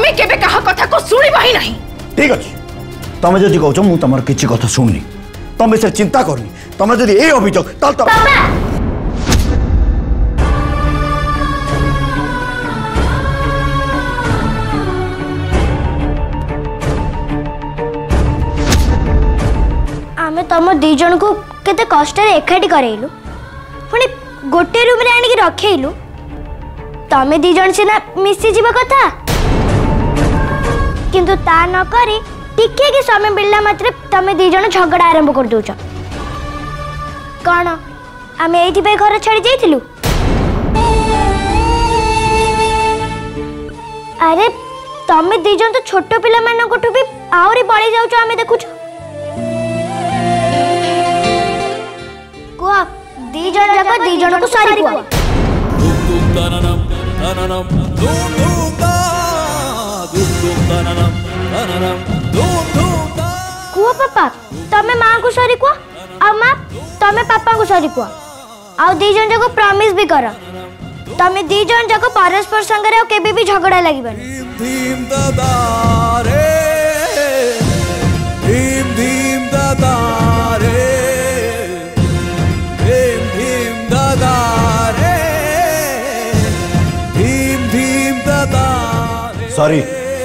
स्वामी केबे कहा कथा को सुनिबा ही नहीं। ठीक अछि तमे जदि कहछ मु तमर किछि कथा सुननी तमे से चिंता करनी तमे जदि ए अभियोग ताल तो आमे तम दी जन को केते कष्ट रे एकाठी करेलु पुणी गोटे रूम रे आनी रखेलु तमे दी जन सिना मिसी जीवा कथा किंतु ता न करी टिके के समय मिलला मात्र तमे दी जन झगड़ा आरंभ कर दोछ कौन आमे एठी पे घर छाड़ी जाइथिलु। अरे तमे दी जन तो छोट पिला मान कोठु भी आउरी बळी जाउछ आमे देखुछ कुआ दी जन जाक दी जन को सारी कुआ कुआ पापा तमे मां को सारी कुआ आ मां तमे पापा को सारी कुआ आ दी जन जाक प्रॉमिस भी कर तमे दी जन जाक परस्पर संगे केबे भी झगड़ा लागबनी। धीम दादा रे धीम दादा रे धीम दादा रे धीम दादा रे। सॉरी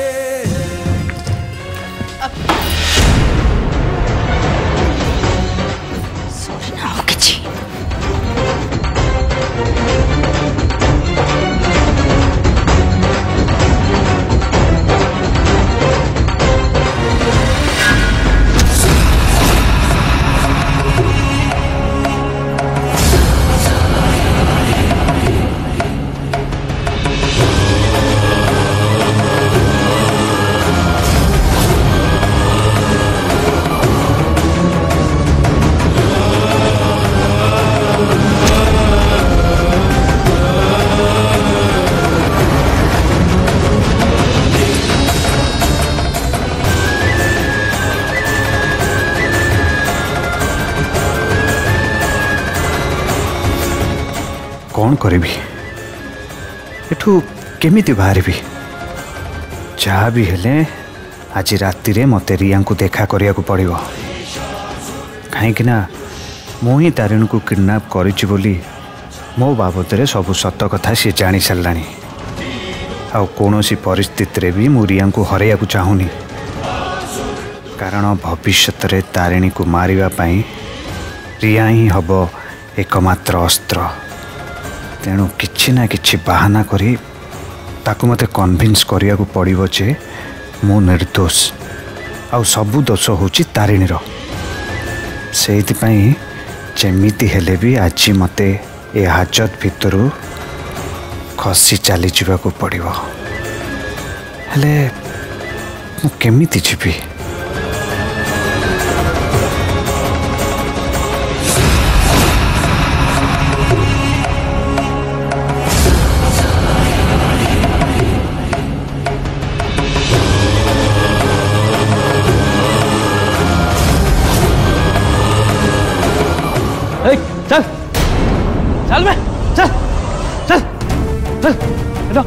कौन करी एठू केमिति बाहर भी जहाँ भी हेले आज राति रे मते रिया को देखा करिया को पड़िबो कहीं ना मुही तारिणी को किडनैप करिछि बोली मो बाबद रे सब सत कथा सी जानी सारानी आ कौनसी परिस्थिति रे भी मु रिया को हरैया को चाहूनी कारण भविष्य रे तारिणी को मारिबा पई रिया ही हबो एकमात्र अस्त्र तेणु किछि ना किछि बहाना करी ताकू मते कन्विन्स करिया को पड़िबो जे मु निर्दोष आ सबु दोष होची तारिणीर सेति पई जेमिति हेले भी आज मते ए हाजत भितरु खसी चली जीवा को पड़िबो हेले मु केमिति जीवी चल चल बे चल चल चल बेटा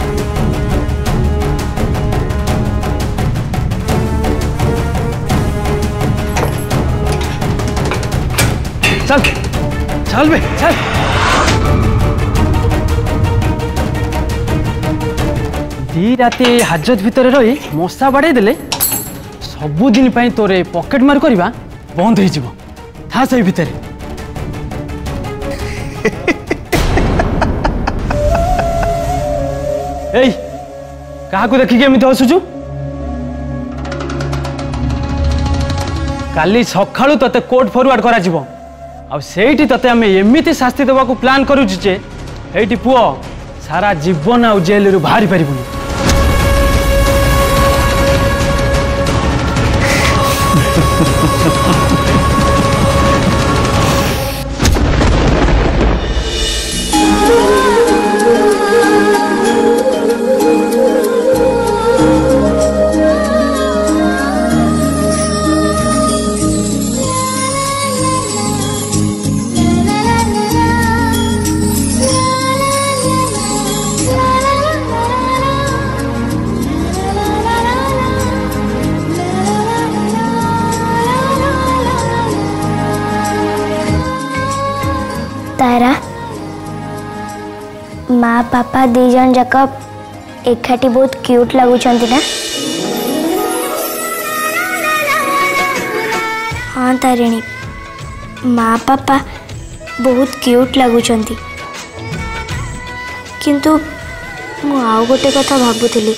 चल चल बे चल दी राति हाजत भितर रही मशा बाड़े देले सबुदिन तोरे पॉकेट मार करवा बंद हो जाव था से भितर क्या देखिए एमती हसुचु काली सकाळु तते कोर्ट फॉरवर्ड करा जिवो आ सेठी तते हमें एमिति शास्ति देवा को प्लान करूछु जे एठी पुओ सारा जीवन आ जेल रु बाहरी परिबुनी माँ पापा दी जन जाक एकाठी बहुत क्यूट लगुंट ना। हाँ तारिणी, माँ पापा बहुत क्यूट लगुंट, किंतु मु आउ गोटे कथा भाबुथिली।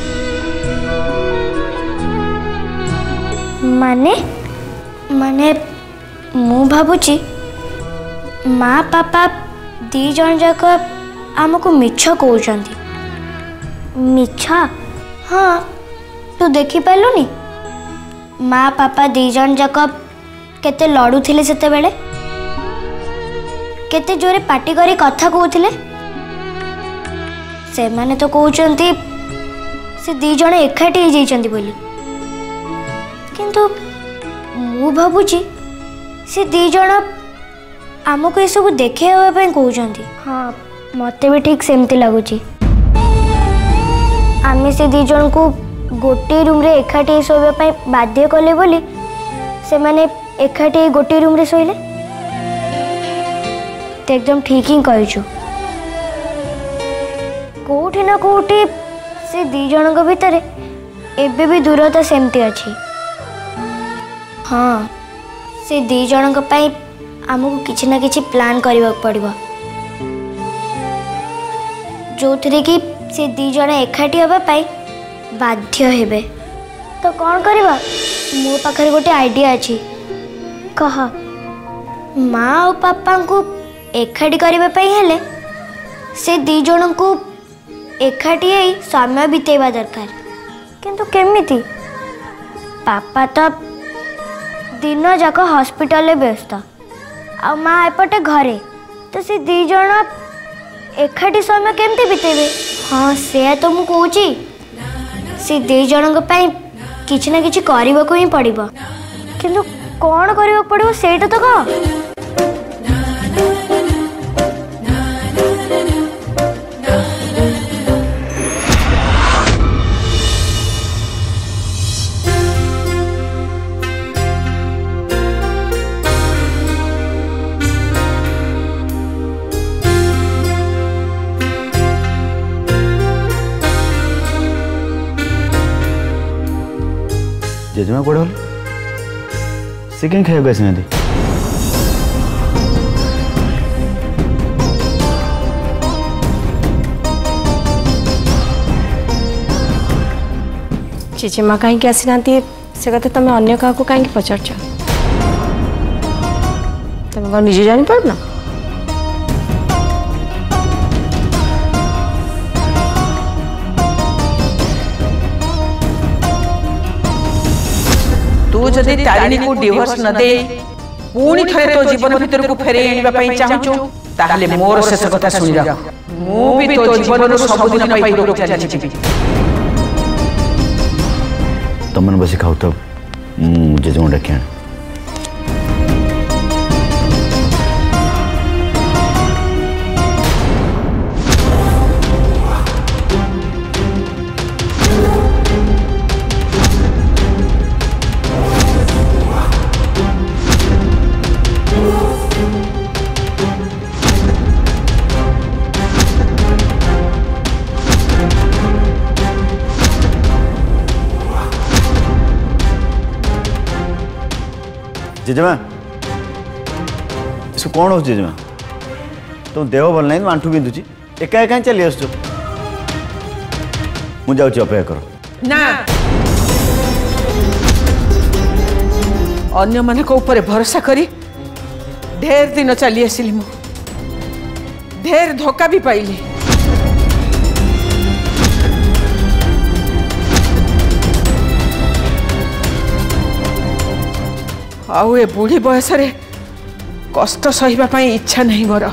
माने माने मु भाबुची माँ पापा दी जन जाक आमको मिछ कहउचंती। मिछ? हाँ, तू देखी पालुनी माँ पापा दी जन जाक केते लड़ुथिले, सेते बेले केते जोरे पाटी करी कथा कहउथिले। से माने तो कहउचंती से दी जण एकाठी हो जाइचंती बोली, किंतु मु भाबुची से दी जण आमको ये सब देखे कहउचंती। हाँ, मते भी ठीक सेमती लगुची। आमे से दी जण को गोटे रूम रे एकाठी सोइबा बाध्य कले बोली से माने एकाठी गोटे रूम रे सोइले। तो एकदम ठीक ही कहिछु। कोठी ना कोठी से दी जण को भीतर एबे भी दूरता सेमती अच्छी। हाँ, से दी जण को पाई आमको किछि ना किछि प्लान करबा पड़िबो, जो थरे कि से दी जण एकाठी होबा पाई बाध्य हेबे। तो कौन करबा? मो पाखरे गोटे आइडिया अछि। कह। माँ और पापा को एकाठी करबा पाई हेले से दी जण को एकाठी ही समय बितेबा दरकार। किंतु केमिति? पापा तो दिन जाक हॉस्पिटल में व्यस्त आ माँ एपटे घरे, तो से दी जण एकाठी समय केमती बितेबे? हाँ, से तो मु कहूची से दी जण किछि ना किछि करबाको ही पड़िबो, किंतु कौन करबाको पड़िबो सेटा तो कह। जेजमा कौन हल से कहीं खाया आसी जेजेमा कहीं आसी ना से कथा तुम अन्य क्या कहीं पचार तुम कौन निजे जानी पार ना? तू जदि तारिणी को डिवोर्स न दे पुणी थरे तो जीवन भीतर को फेरे आनिबा पई चाहूचु ताहले मोर शेष कथा सुनि रा। मु भी तो जीवन रो सब दिन पई रोक चली छी। तमन बसी खाऊ तो मुझे जो डके जेजेमा इसको कौन हो जेजेमा? तुम देह भल नहीं, आंठू बिंधुची, एका एका चली आस मुझे अपेक्षा कर ना। अन्य मान को ऊपर भरोसा करी ढेर दिन चली आसिली, मु ढेर धोखा भी पाइली। आउ ए बुढ़ी बयस कष्ट सहिबा पाई इच्छा नहीं मोर।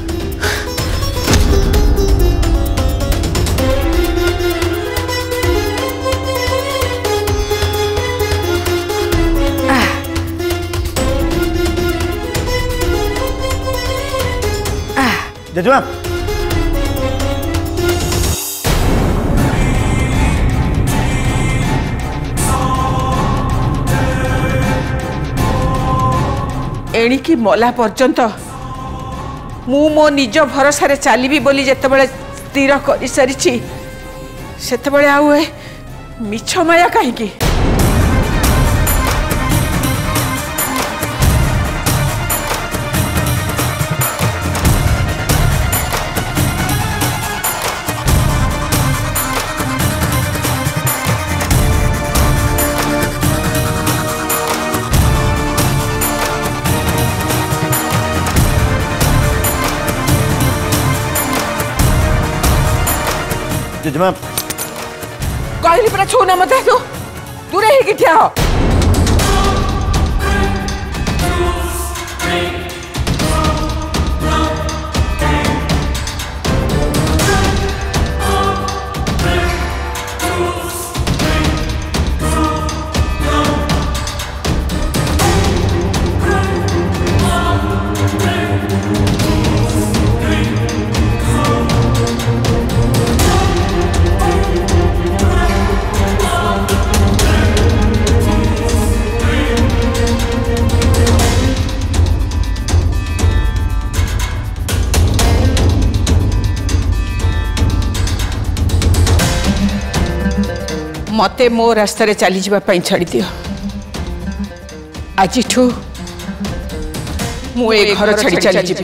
जेजेमा एणिकी मला पर्यंत मु मो निज भरोसा चलि बोली जिते स्थिर कर सारी से मिछ माया कहीं जेजेमा कहली पूरा छूना मत तू दूरे ही ठिया हो मते मो रास्ता चली जावाई छाड़ी दियो आज मु ए घर छाड़ी चली जीवी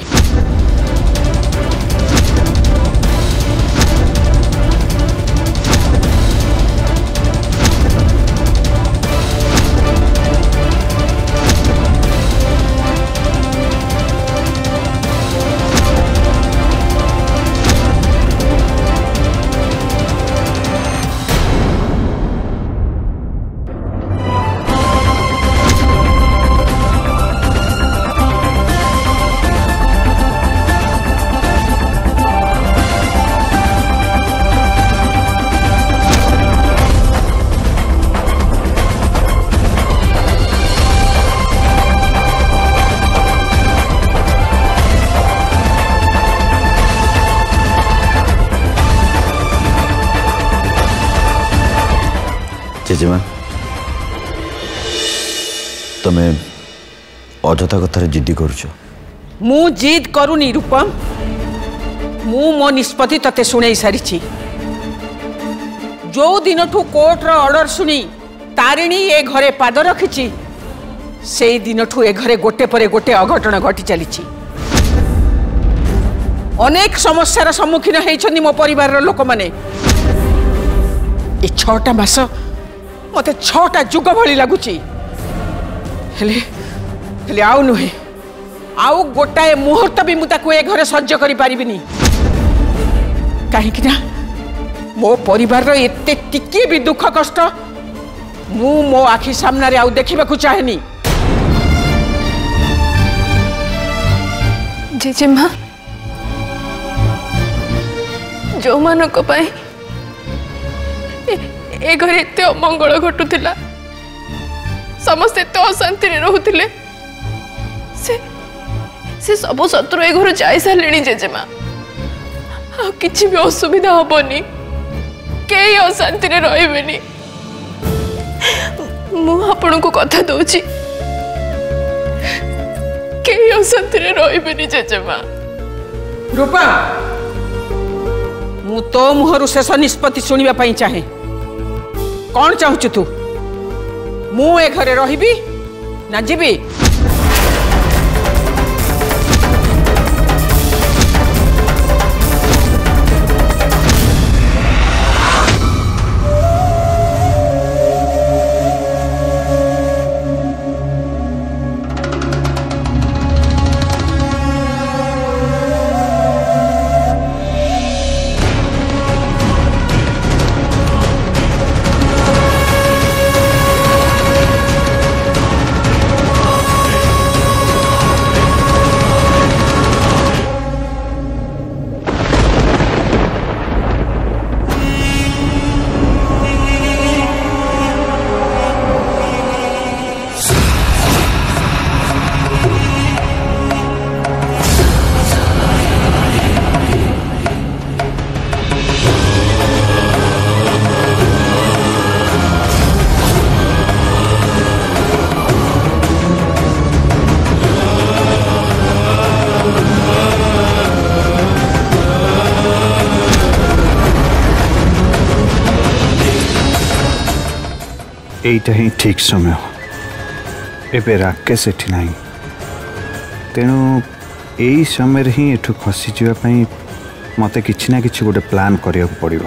जेजेमा तमें अजथा कथार जिद्दी करुच मु जिद करूनी रूपम मु मो निष्पत्ति तते शुणई सारी जो दिन ठू कोर्टर ऑर्डर शुणी तारिणी ए घरे पाद रखी से दिन ठू ए घरे गोटे परे गोटे अघटन घटी चली अनेक समस्यार सम्मुखीन होइछन्नी मो परिवार लोक माने ए 6टा मास मते 6टा जुग भली लगुची हेले आउ नुहे आउ गोटाए मुहूर्त भी मुझे ए घरे सह्य करि पारिबिनी कहीं मो परिवार एते टिके भी दुख कष्ट मु मो आखि सामने आउ देखा चाहेनी जेजेमा जो मानक ए घरे एत अमंगल घटुला समस्त एत अशांति रोते से सब शत्रु ए घर जाई सारे जेजेमा आ किछि भी असुविधा हबनी कई अशांति रही मु आपण को कथा दौची कई अशांति रही जेजेमा रूपा मु तो मुहरु शेष निष्पत्ति शुणा चाहे कौन चाहूचु तू मु ए घरे रहिबी ना जीवी एईटा ही ठीक समय एबे राकेश एठी नाही तेणु यही समय ही एठू खसी जावाई मत कि ना कि गोटे प्लान करिया पड़िबो।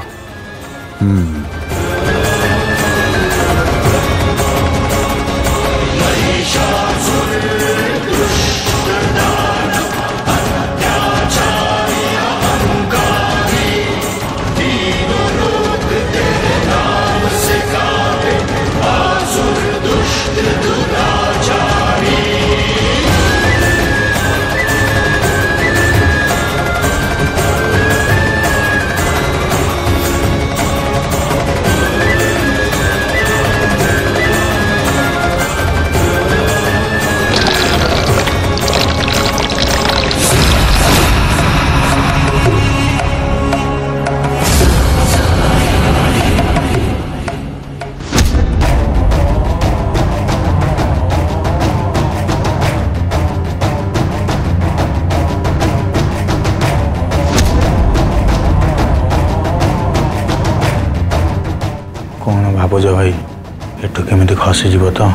कौन भावुज भाई एठू केमिति खसीज तो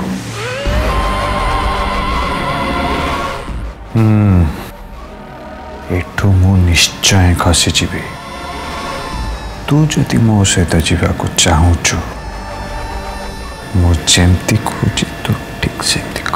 एठू मु निश्चय खसीजी तू जदि मो सहित जावाक चाहूचु मु जेमती खोजी तू ठीक से कर।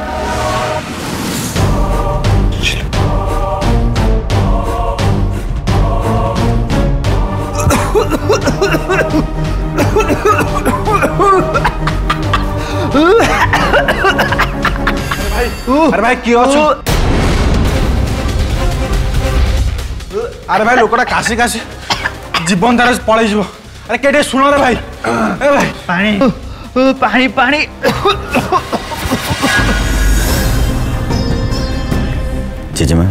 अरे भाई किए अरे भाई लोकटा काशी काशी जीवन तार पलि जीव अरे के शुण रे भाई ए भाई पानी पानी पानी जेजेमा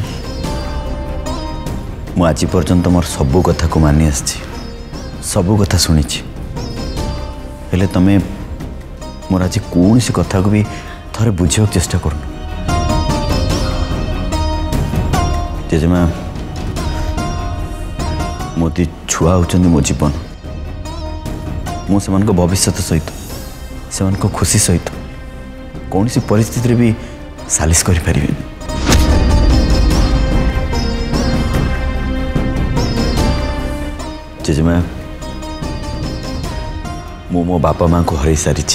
मु आज पर्यंत मोर सबू कथा को मानि आछि सबू कथा शुणी हेले तमे मोर आज कौन सी कथा को भी थरे बुझे चेष्टा कर जेजेमा मोदी छुआ होचंदी मो जीवन मु से भविष्य सहित से खुशी सहित कौन सी परिस्थिति भी सालिश कर पारिबे। जेजेमा मो बापा माँ को हरई सारी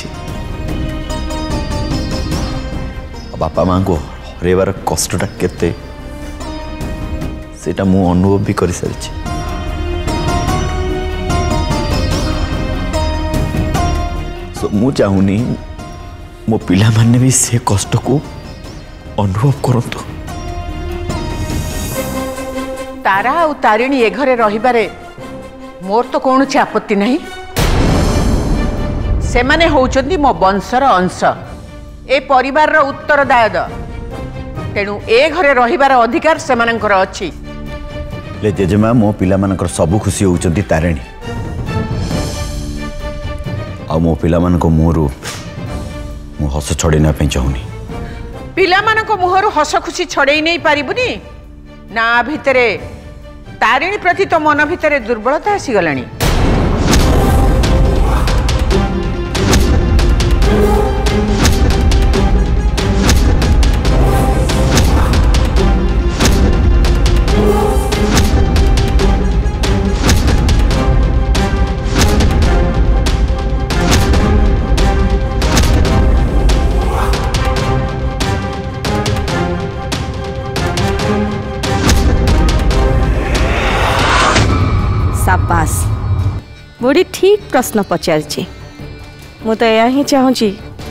बापा माँ को हरइबार कष्टटा केते सेटा मु अनुभव भी कर सारी मु चाहूनी मो पिला माने भी से कष्ट को अनुभव करंतु। तारा और तारिणी ए घरे रहिबारे मोर तो कौन आपत्ति नहीं से माने होउचंदी मो वंशर अंश ए परिवार रो उत्तरदायद तेणु ए घरे रहिबार अधिकार से मानकर अछि। ले जेजेमा मो पिला मानकर सबु खुशी होउचंदी तारिणी आ मो पिला मान को मुहरु मु हस छड़ेना पे चाहूनी पिला मान को मुहरु हस खुशी छड़ेई नहीं पारिबुनी ना भितरे तारिणी प्रति तो मन भितरे दुर्बलता आसी गलानी। शाबाश बुढ़ी ठीक प्रश्न पचार मु तो या ही चाहूँगी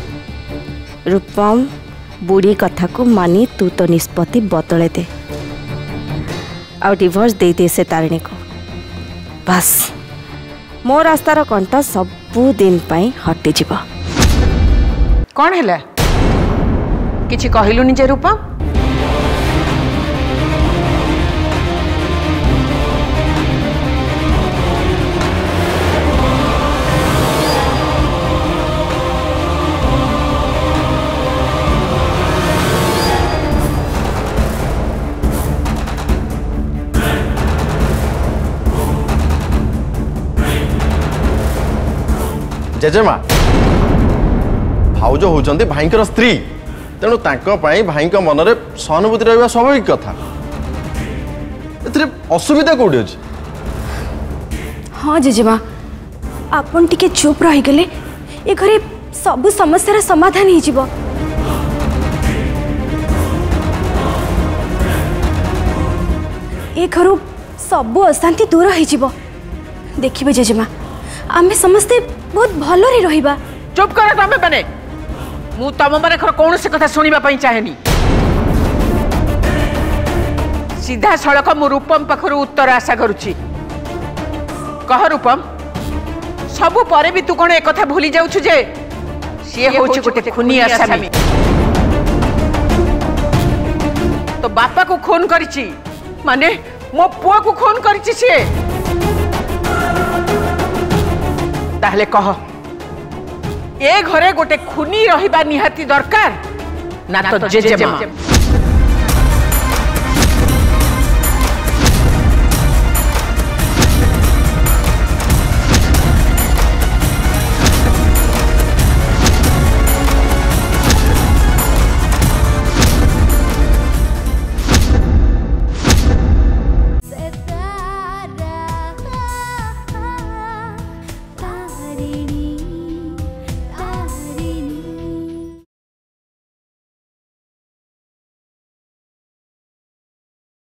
रूपम बुढ़ी कथा को मानी तू तो निष्पत्ति बदले दे आ डिवोर्स दे दे से तारिणी को बस मो रास्तार कंटा सबु दिन पाई हटि जीव। कौन है किछि कहलुनी जे रूपम जेजेमा भाउज होउचंदी भाईंकर स्त्री तेणु तांको पाई भाईंक मनरे सहानुभूति रहबा स्वाभाविक कथा एथरे असुविधा कोडी अछि हाँ जेजेमा आपन टिके चुप रही गले ए घरे सब समस्या समाधान हो जिवो ए घरु सब अशांति दूर हो जिवो देखिबे जेजेमा आमे समस्ते बहुत भलो रे रहिबा चुप कर तमे बने मु तम माने कौन से कथा सुनिबा पई चाहेनी सीधा सड़क मु रूपम पाखरु उत्तर आशा करुछि कह रूपम सबु परे भी तू कोन एक कथा भूली जाउछु जे सिए होछि गोटे खुनी आसामी तो बापा को खून करिछि माने मो पुआ को खून करिछि से ताहले कह ए घरे गोटे खुनी रहिबा निहाती दरकार ना तो जेजेमा